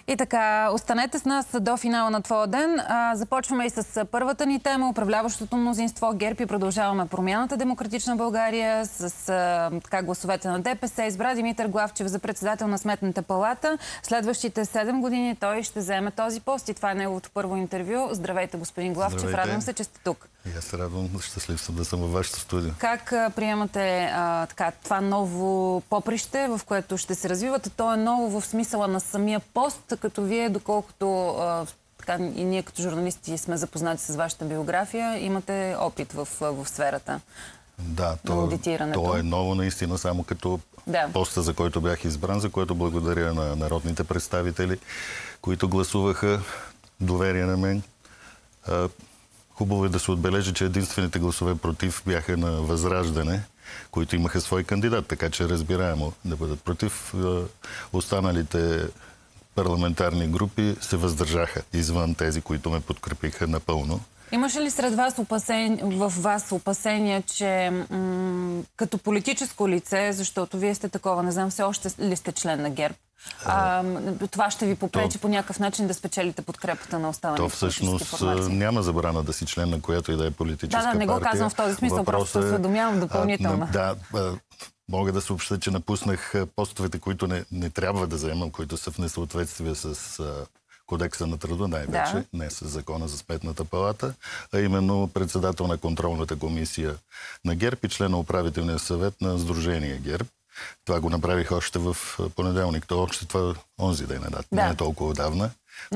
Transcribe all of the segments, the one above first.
И така, останете с нас до финала на твоя ден. Започваме и с първата ни тема. Управляващото мнозинство ГЕРБ и продължаваме промяната Демократична България с гласовете на ДПС. Избра Димитър Главчев за председател на Сметната палата. Следващите 7 години той ще заеме този пост и това е неговото първо интервю. Здравейте, господин Главчев. Здравейте. Радвам се, че сте тук. И аз се радвам, щастлив съм да съм във вашето студио. Как приемате това ново поприще, в което ще се развивате? То е ново в смисъла на самия пост, като вие, доколкото и ние като журналисти сме запознати с вашата биография, имате опит в сферата. Да, на аудитирането. То е ново наистина, само като поста, за който бях избран, за което благодаря на народните представители, които гласуваха доверие на мен. Хубаво е да се отбележи, че единствените гласове против бяха на Възраждане, които имаха свой кандидат, така че разбираемо да бъдат против. Останалите парламентарни групи се въздържаха извън тези, които ме подкрепиха напълно. Имаше ли сред вас опасения, че като политическо лице, защото вие сте такова, не знам все още ли сте член на ГЕРБ, това ще ви попречи по някакъв начин да спечелите подкрепата на останалите политически формации? То всъщност няма забрана да си член на която и да е политическа партия. Да, не го казвам в този смисъл, просто се осведомявам допълнително. Мога да съобщя, че напуснах постовете, които не трябва да заемам, които са в несъответствие с Кодекса на труда, най-вече, не с Закона за Сметната палата, а именно председател на контролната комисия на ГЕРБ и член на управителния съвет на Сдружение ГЕРБ. Това го направих още в понеделник. Още това онзи ден, не е толкова отдавна.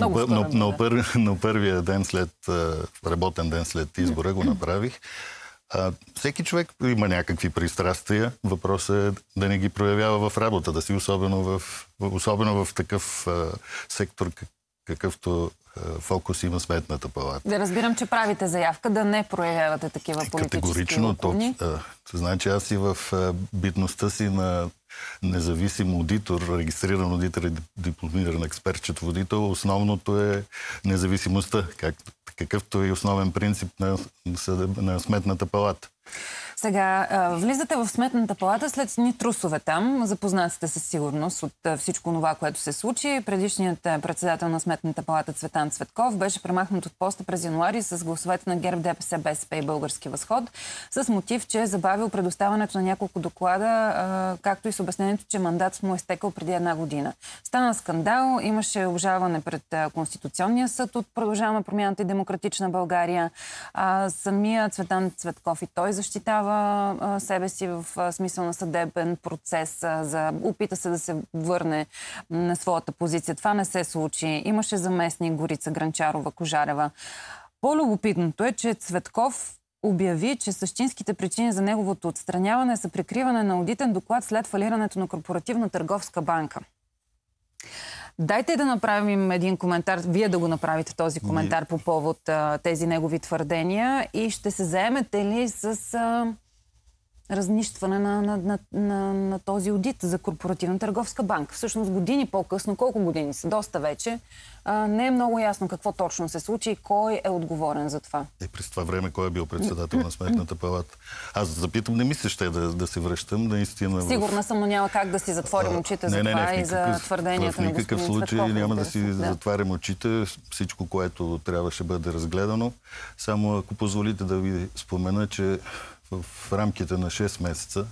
Но първия ден работен ден след избора го направих. Всеки човек има някакви пристрастия. Въпросът е да не ги проявява в работата си, особено в такъв сектор, какъвто фокус има Сметната палата. Да разбирам, че правите заявка да не проявявате такива политически категорично. Знае, че аз и в битността си на независим аудитор, регистриран аудитор и дипломиран експерт-счетоводител, основното е независимостта, какъвто е основен принцип на Сметната палата. Сега, влизате в Сметната палата след ни трусове там. Запознати сте със сигурност от всичко това, което се случи. Предишният председател на Сметната палата Цветан Цветков беше премахнат от поста през януари с гласовете на ГЕРБ, ДПС, БСП и Български възход, с мотив, че е забавил предоставянето на няколко доклада, както и с обяснението, че мандатът му е изтекал преди 1 година. Стана скандал, имаше обжалване пред Конституционния съд от Продължаваме промяната и Демократична България. Самия Цветан Цветков и той защитава себе си в смисъл на съдебен процес, опита се да се върне на своята позиция. Това не се случи. Имаше заместник Горица Гранчарова-Кожарева. По-любопитното е, че Цветков обяви, че същинските причини за неговото отстраняване са прикриване на одитен доклад след фалирането на Корпоративна търговска банка. Дайте да направим един коментар, вие да го направите този коментар по повод тези негови твърдения и ще се заемете ли с разнищване на този одит за Корпоративна търговска банка. Всъщност години по-късно, колко години са, доста вече, не е много ясно какво точно се случи и кой е отговорен за това. През това време кой е бил председател на Сметната палата? Аз запитам, не мисля, ще да се връщам наистина. Сигурна съм, но няма как да си затворим очите за това и за твърденията на господин Цветков. В никакъв случай няма да си затварям очите. Всичко, което трябваше бъде разгледано. Само ако позволите да ви спомена, че в рамките на 6 месеца,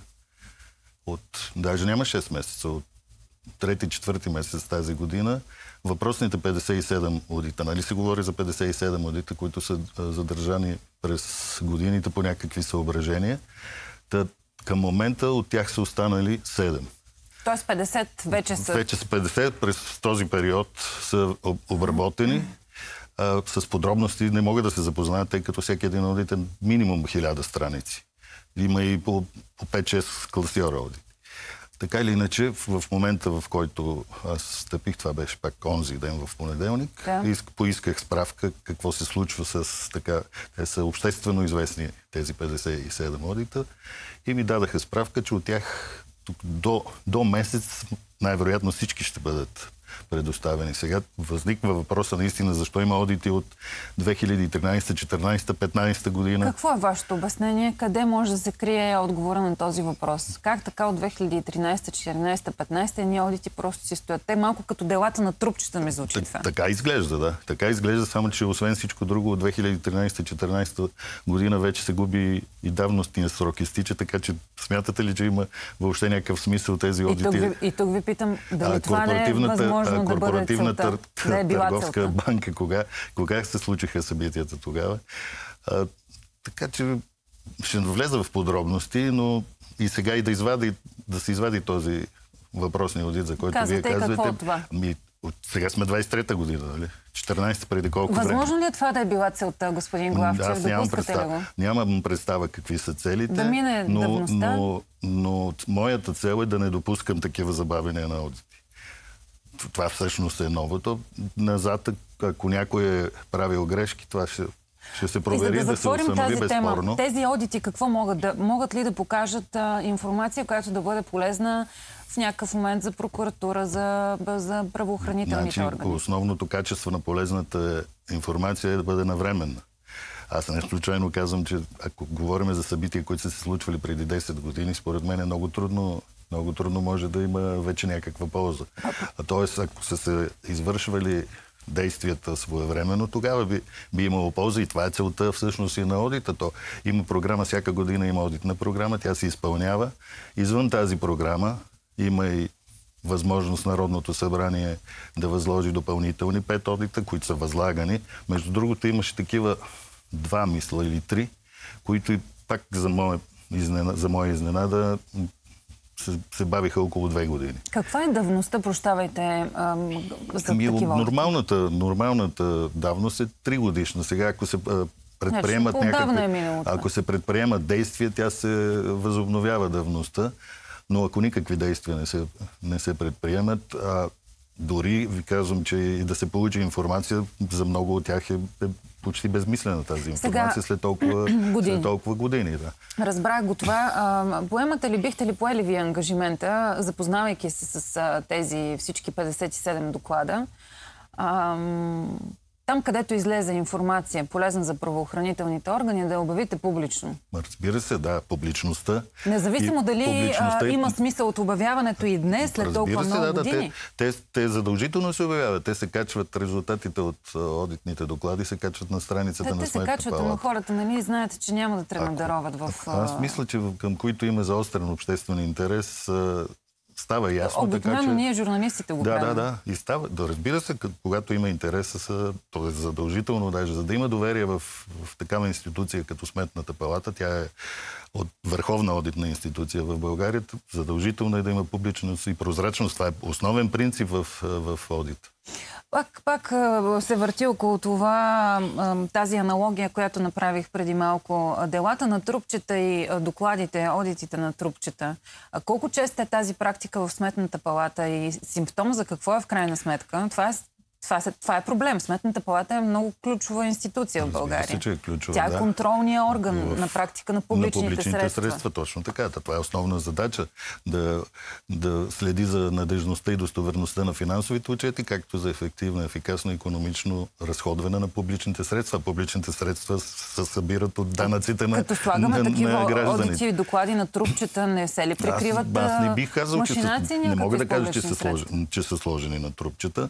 даже няма 6 месеца, от 3-4 месец тази година, въпросните 57 одита, нали се говори за 57 одита, които са задържани през годините по някакви съображения, към момента от тях са останали 7. Тоест 50 вече са... Вече са 50, през този период са обработени. С подробности не могат да се запознаят, тъй като всеки един одит е минимум 1000 страници. Има и по 5-6 класьора одити. Така или иначе, в момента, в който аз стъпих, това беше пак онзи ден в понеделник, поисках справка какво се случва с така... Те са обществено известни, тези 57 одита, и ми дадаха справка, че от тях до месец най-вероятно всички ще бъдат предоставени. Сега възниква въпроса наистина защо има одити от 2013, 14, 15 година. Какво е вашето обяснение? Къде може да се крие отговора на този въпрос? Как така от 2013, 14, 15 ние одити просто си стоят? Те малко като делата на трупчета ми звучи това. Така изглежда, да. Така изглежда, само че освен всичко друго от 2013-14 година вече се губи и давностния срок изтича, така че смятате ли, че има въобще някакъв смисъл тези одити? И тук ви питам, дали това не е възможно да бъде целта? Да е била търговска целта. банка, кога се случиха събитията тогава? Така че ще влеза в подробности, но и сега и да се извади този въпросния одит, за който вие казвате. Какво е това? Сега сме 23-та година, нали? 14 преди колко време. Възможно ли е това да е била целта, господин Главчев? Аз нямам представа какви са целите, да мине давността. но моята цел е да не допускам такива забавения на одити. Това всъщност е новото. Назад, ако някой е правил грешки, това ще се провери, да се установи безспорно. Тези одити какво могат ли да покажат информация, която да бъде полезна в някакъв момент за прокуратура, за правоохранителните органи? Основното качество на полезната информация е да бъде навременна. Аз не случайно казвам, че ако говорим за събития, които са се случвали преди 10 години, според мен е много трудно може да има вече някаква полза. Тоест, ако са се извършвали действията своевременно, тогава би имало полза и това е целта всъщност и на одита. То има програма, всяка година има одитна програма, тя се изпълнява. Извън тази програма има и възможност Народното събрание да възложи допълнителни 5 одита, които са възлагани. Между другото имаше такива 2, мисля, или 3, които и пак за моя изненада се бавиха около 2 години. Каква е давността, прощавайте, за такива? Нормалната давност е 3 годишна. Сега, ако се предприемат ако се предприемат действия, тя се възобновява давността, но ако никакви действия не се предприемат, дори ви казвам, че и да се получи информация, за много от тях е почти безмислена тази информация след толкова години. Да. Разбрах го това. Бихте ли поели вие ангажимента, запознавайки се с тези всички 57 доклада, там, където излезе информация, полезна за правоохранителните органи, да я обявите публично? Разбира се, да, публичността. Независимо дали има смисъл от обявяването и днес, след толкова много години? Те задължително се обявяват. Те се качват, резултатите от одитните доклади се качват на страницата на Сметната палата. Те се качват, но хората знаят, че няма да тръгнат да роват в... Аз мисля, че към които има заострен обществен интерес, става ясно. Обикновено ние журналистите го правим. Да. И става. Да, разбира се, когато има интерес, то е задължително даже. За да има доверие в такава институция като Сметната палата, тя е от върховна одитна институция в България, задължително е да има публичност и прозрачност. Това е основен принцип в одит. Пак се върти около това, тази аналогия, която направих преди малко. Делата на трупчета и докладите, одитите на трупчета. Колко често е тази практика в Сметната палата и симптом за какво е в крайна сметка? Това е проблем. Сметната палата е много ключова институция в България. Тя е контролният орган на практика на публичните средства. Точно така. Това е основна задача да следи за надежността и достоверността на финансовите отчети, както за ефективно, ефикасно и икономично разходване на публичните средства. Публичните средства се събират от данъците на гражданите. Като слагаме такива одити и доклади на трупчета, не се ли прикриват аз не бих казал, не мога да кажа, че са сложени на трупчета.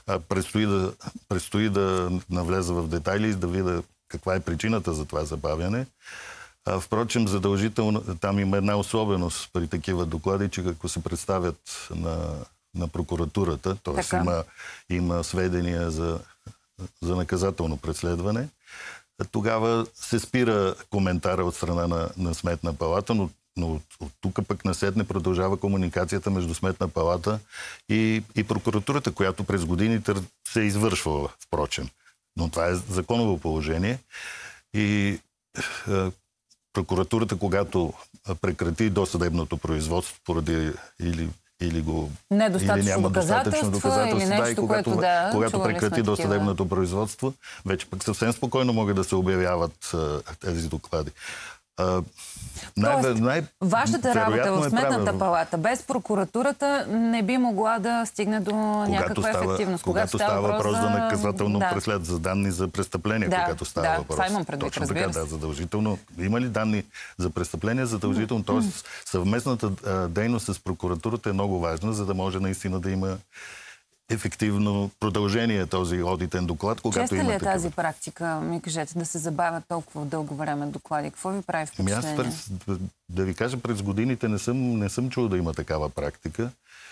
Предстои да навлеза в детайли и да видя каква е причината за това забавяне. Впрочем, задължително там има една особеност при такива доклади, че ако се представят на прокуратурата, т.е. има сведения за наказателно преследване, тогава се спира коментара от страна на Сметна палата, но от тук пък насетне продължава комуникацията между Сметна палата и прокуратурата, която през годините се е извършвала, впрочем. Но това е законово положение. И прокуратурата, когато прекрати досъдебното производство поради или няма достатъчно доказателства, или нещо, когато прекрати досъдебното производство, вече пък съвсем спокойно могат да се обявяват тези доклади. Вашата работа в Сметната палата без прокуратурата не би могла да стигне до някаква ефективност. Когато става въпрос за наказателно преследване, за данни за престъпления, когато става въпрос. Това имам предвид, точно така, задължително. Има ли данни за престъпления? Задължително. Тоест, съвместната дейност с прокуратурата е много важна, за да може наистина да има ефективно продължение този одитен доклад, когато честа има ли е тази практика, ми кажете, да се забавят толкова дълго време доклади? Какво ви прави впечатление? Да ви кажа, през годините не съм чул да има такава практика.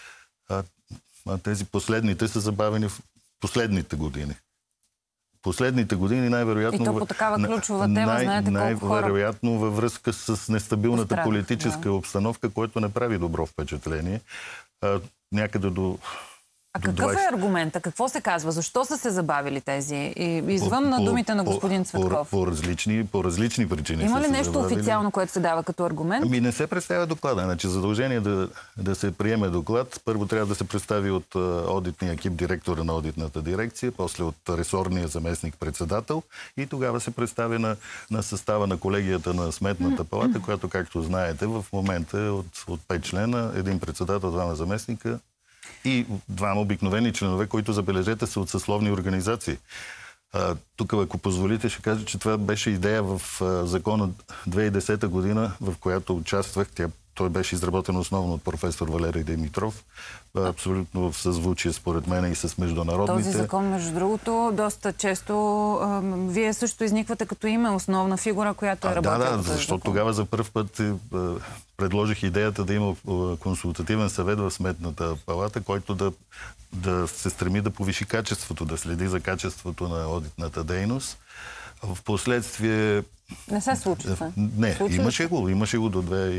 Тези последните са забавени в последните години. Последните години най-вероятно... И то по такава ключова тема, знаете колко хора... Най-вероятно във връзка с нестабилната политическа обстановка, което не прави добро впечатление. Някъде до... А какъв е аргумента? Какво се казва? Защо са се забавили тези? Извън на думите на господин Цветков. По различни причини. Има ли нещо официално, което се дава като аргумент? Не се представя доклада. Значи задължение да се приеме доклад. Първо трябва да се представи от одитния екип, директора на одитната дирекция, после от ресорния заместник-председател и тогава се представя на състава на колегията на Сметната палата, която, както знаете, в момента е от 5 члена, един председател, 2 заместника и 2 обикновени членове, които, забележете, са от съсловни организации. Тук, ако позволите, ще кажа, че това беше идея в закона 2010 година, в която участвах. Той беше изработен основно от професор Валерий Димитров. Абсолютно в съзвучие, според мен, и с международните. Този закон, между другото, доста често вие също изниквате като име основна фигура, която е работила. Да, защото тогава за първ път предложих идеята да има консултативен съвет в Сметната палата, който да се стреми да повиши качеството, да следи за качеството на одитната дейност. В последствие... Не се случи това? Не, имаше го до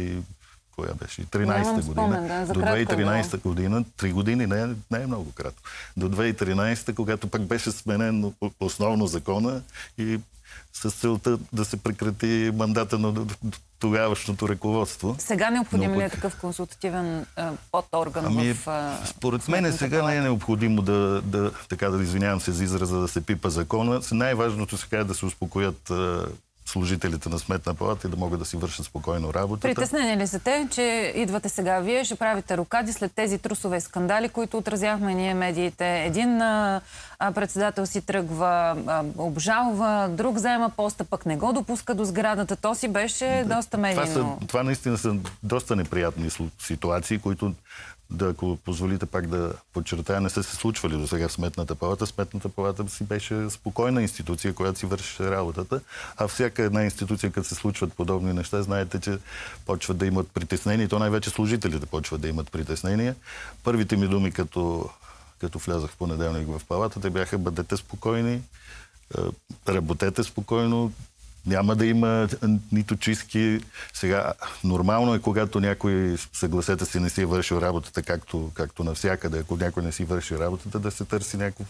2013 година. До 2013 година, 3 години, не е много кратко. До 2013, когато пак беше сменен основно закона и с целта да се прекрати мандата на тогавашното ръководство. Сега необходим ли е такъв консултативен подорган в... Според мен сега не е необходимо така да извинявам се за израза, да се пипа закона. Най-важното сега е да се успокоят служителите на Сметна палата и да могат да си вършат спокойно работата. Притеснени ли са те, че идвате сега вие, ще правите рокади след тези трусове скандали, които отразяхме ние медиите? Един председател си тръгва, обжалва, друг заема поста, пък не го допуска до сградата. То си беше доста медийно. Това наистина са доста неприятни ситуации, които, ако позволите пак да подчертая, не са се случвали до сега в Сметната палата. Сметната палата си беше спокойна институция, която си вършеше работата, а всяка една институция, като се случват подобни неща, знаете, че почват да имат притеснения и то най-вече служителите почват да имат притеснения. Първите ми думи, като влязах в понеделник в палатата, бяха: бъдете спокойни, работете спокойно, няма да има нито чистки. Сега, нормално е, когато някой, съгласете си, не си е вършил работата, както навсякъде. Ако някой не си върши работата, да се търси някой,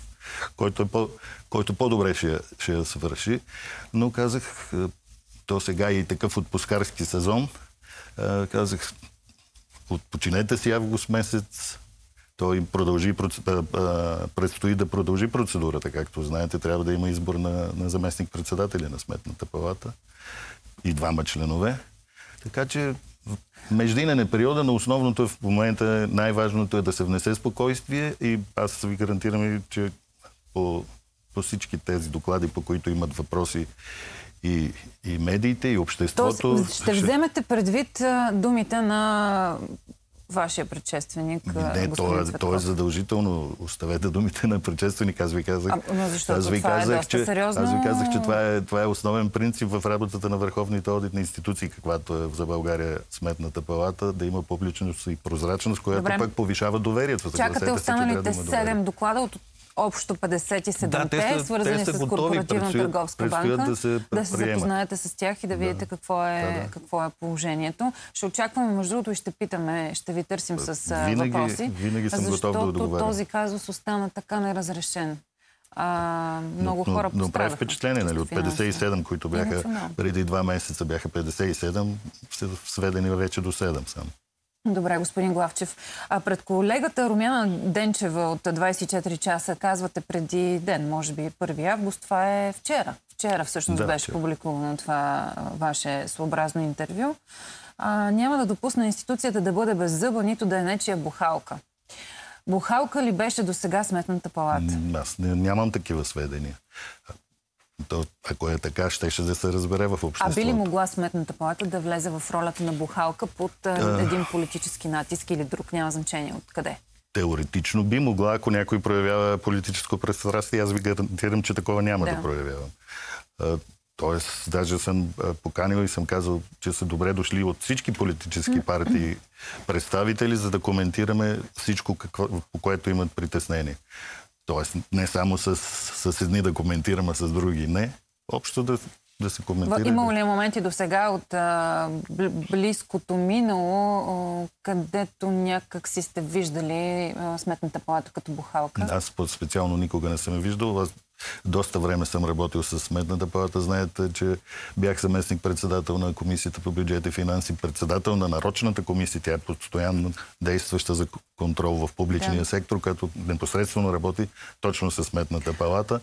който по-добре ще я свърши. Но казах, то сега и такъв отпускарски сезон, казах, починете си август месец. Той предстои да продължи процедурата. Както знаете, трябва да има избор на заместник-председателя на Сметната палата и 2 членове. Така че междинен е периода, но основното в момента, най-важното е да се внесе спокойствие и аз ви гарантирам, че по всички тези доклади, по които имат въпроси и медиите, и обществото... Ще вземете предвид думите на вашия предшественик, господин Цветков? То е задължително. Оставете думите на предшественик. Аз ви казах, че това е основен принцип в работата на върховните одитни институции, каквато е за България Сметната палата, да има публичност и прозрачност, която пък повишава доверието. Чакате останалите 7 доклада от общо 57-те, свързани с корпоративна търговска банка, да се запознаете с тях и да видите какво е положението. Ще очакваме, между другото, и ще питаме, ще ви търсим с въпроси. Винаги съм готов да отговарям. Защото този казус остана така неразрешен. Много хора пострадаха. Но прави впечатление, нали? От 57, които бяха преди 2 месеца, бяха 57, са сведени вече до 7 само. Добре, господин Главчев. Пред колегата Румяна Денчева от 24 часа казвате преди ден, може би 1 август, това е вчера. Вчера всъщност беше публикувано това ваше своеобразно интервю. Няма да допусна институцията да бъде беззъба, нито да е нечия бухалка. Бухалка ли беше до сега Сметната палата? Аз нямам такива сведения. Ако е така, ще да се разбере в обществото. А би ли могла Сметната палата да влезе в ролята на бухалка под един политически натиск или друг? Няма значение откъде. Теоретично би могла, ако някой проявява политическо пристрастие. Аз ви гарантирам, че такова няма да проявявам. Тоест, даже съм поканил и съм казал, че са добре дошли от всички политически партии представители, за да коментираме всичко, по което имат притеснение. Тоест, не само с едни да коментираме, а с други не. Общо да се коментира. Имало ли моменти до сега от близкото минало, където някак си сте виждали Сметната палата като бухалка? Аз специално никога не съм виждал. Аз доста време съм работил с Сметната палата. Знаете, че бях заместник-председател на Комисията по бюджет и финанси, председател на нарочната комисия. Тя е постоянно действаща за контрол в публичния сектор, като непосредствено работи точно с Сметната палата.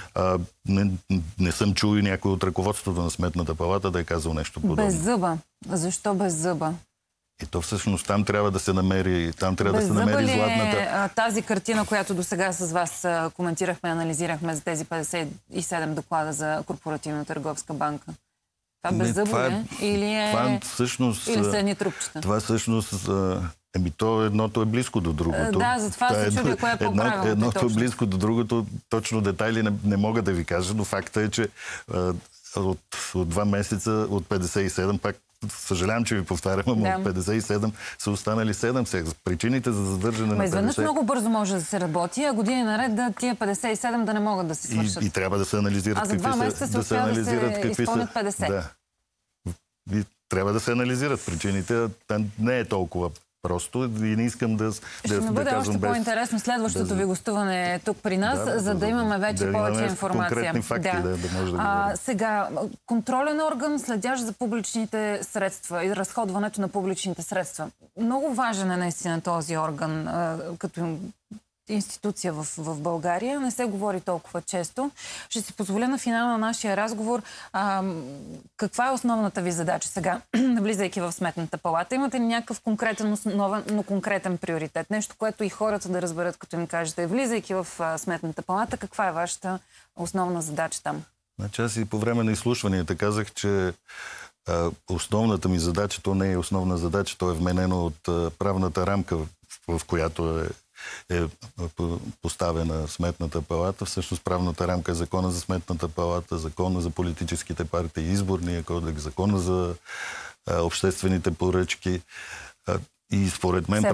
Не съм чул и някой от ръководството на Сметната палата да е казал нещо подобно. Без зъба. Защо без зъба? И то всъщност там трябва да се намери, златната... Тази картина, която до сега с вас коментирахме, анализирахме за тези 57 доклада за Корпоративно-търговска банка? Това беззъбо ли? Или са едни трупчета? Това всъщност... то едното е близко до другото. Да, затова се чудя кое е по-правилно. Едното е близко до другото. Точно детайли не мога да ви кажа, но факта е, че от 2 месеца, от 57, пак съжалявам, че ви повтарям, но от 57 са останали 7 сега. Причините за задържане на 50... Изведнъж много бързо може да се работи, а години наред тия 57 да не могат да се свършат. И трябва да се анализират какви са... А за 2 месеца се успя да се изпълнят 50. Да. И трябва да се анализират причините. Не е толкова просто и не искам да ще ми бъде още по-интересно следващото ви гостуване тук при нас, за да имаме вече повече информация. Конкретни факти, да може да говорим. Сега, контролен орган, следящ за публичните средства и разходването на публичните средства. Много важен е наистина този орган като институция в България. Не се говори толкова често. Ще си позволя на финала на нашия разговор каква е основната ви задача сега, влизайки в Сметната палата? Имате ли някакъв конкретен основен, но конкретен приоритет? Нещо, което и хората да разберат, като им кажете, влизайки в Сметната палата, каква е вашата основна задача там? Значи аз и по време на изслушванията казах, че основната ми задача, то не е основна задача, то е вменено от правната рамка, в която е поставена Сметната палата. Всъщност правната рамка е Закона за Сметната палата, Закона за политическите партии, Изборния кодекс, Закона за обществените поръчки. И според мен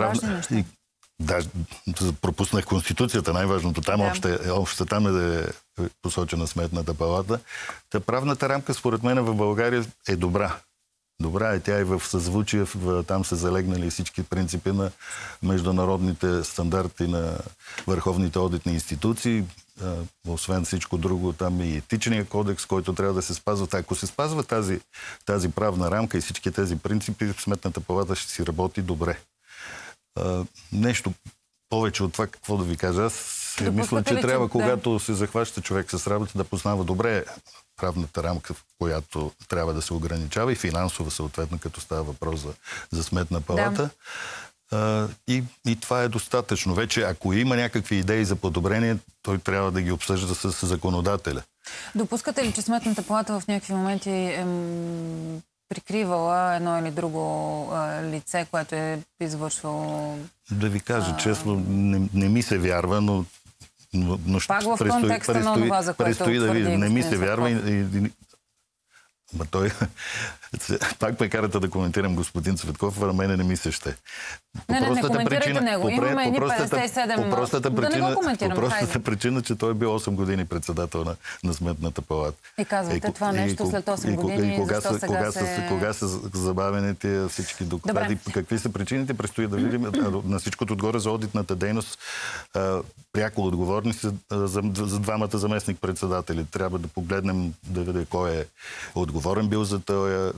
пропуснах Конституцията, най-важното. Там още там е посочена Сметната палата. Та правната рамка според мен в България е добра. Добра е, тя и в съзвучие, там са залегнали всички принципи на международните стандарти на върховните одитни институции. Освен всичко друго, там и етичния кодекс, който трябва да се спазва. Ако се спазва тази правна рамка и всички тези принципи, Сметната палата ще си работи добре. Нещо повече от това, какво да ви кажа. Аз мисля, че трябва, когато се захваща човек с работа, да познава добре правната рамка, в която трябва да се ограничава и финансова съответно, като става въпрос за Сметна палата. И това е достатъчно. Вече, ако има някакви идеи за подобрение, той трябва да ги обсъжда с законодателя. Допускате ли, че Сметната палата в някакви моменти е прикривала едно или друго лице, което е извършвало... Да ви кажа честно, не ми се вярва, но пак в контекста на това, за което твърди, не ми се вярва той... Пак ме карате да коментирам господин Цветков, а мене не ми се ще. Не коментирайте него. Имаме едни 57... По простата причина, че той е бил 8 години председател на Сметната палата. И казвате това нещо след 8 години, защо сега се... Кога са забавени тия всички доклади, какви са причините, предстои да видим. На всичкото отгоре за одитната дейност пряко отговорни са за двамата заместник-председатели. Трябва да погледнем да видим кой е отговорен бил за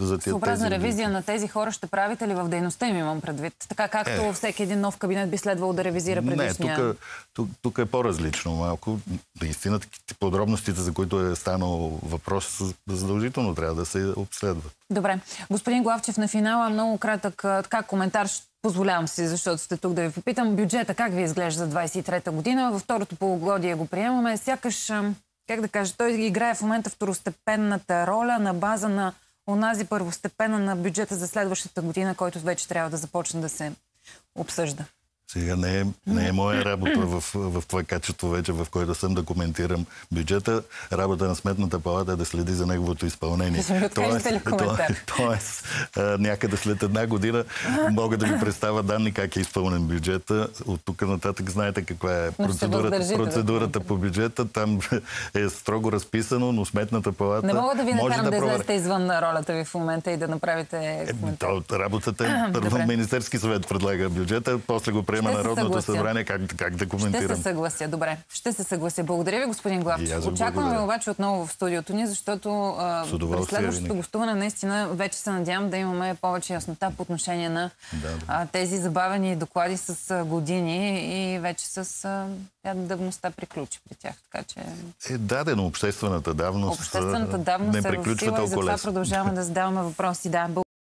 за тези Съобразна ревизия на тези хора ще правите ли в дейността им, имам предвид? Така както всеки един нов кабинет би следвало да ревизира предишния. Не, тук е по-различно малко. Наистина, подробностите, за които е станал въпрос, задължително трябва да се обследват. Добре. Господин Главчев, на финала много кратък коментар. Позволявам си, защото сте тук, да ви попитам. Бюджета как ви изглежда за 23-та година? Във второто полугодие го приемаме. Сякаш, как да кажа, той играе в момента второстепенната роля на база на онази първостепенна на бюджета за следващата година, който вече трябва да започне да се обсъжда. Сега не е моя работа в това качество вече, в което съм да коментирам бюджета. Работа на Сметната палата е да следи за неговото изпълнение. Тоест, някъде след една година мога да ви представя данни как е изпълнен бюджета. От тук нататък знаете каква е процедурата по бюджета. Там е строго разписано, но Сметната палата... Не мога да ви накарам да излезете извън ролята ви в момента и да направите коментар. Работата е първо Министерски съвет предлага бюджета, после го приема Народното събрание, как да коментирам. Ще се съглася, добре. Ще се съглася. Благодаря ви, господин Главчев. Очакваме обаче отново в студиото ни, защото през следващото гостуване наистина вече се надявам да имаме повече яснота по отношение на тези забавени доклади с години и вече с давността приключи при тях. Така че... Дадено обществената давност не приключва толкова лесно. Затова продължаваме да задаваме въпроси. Да.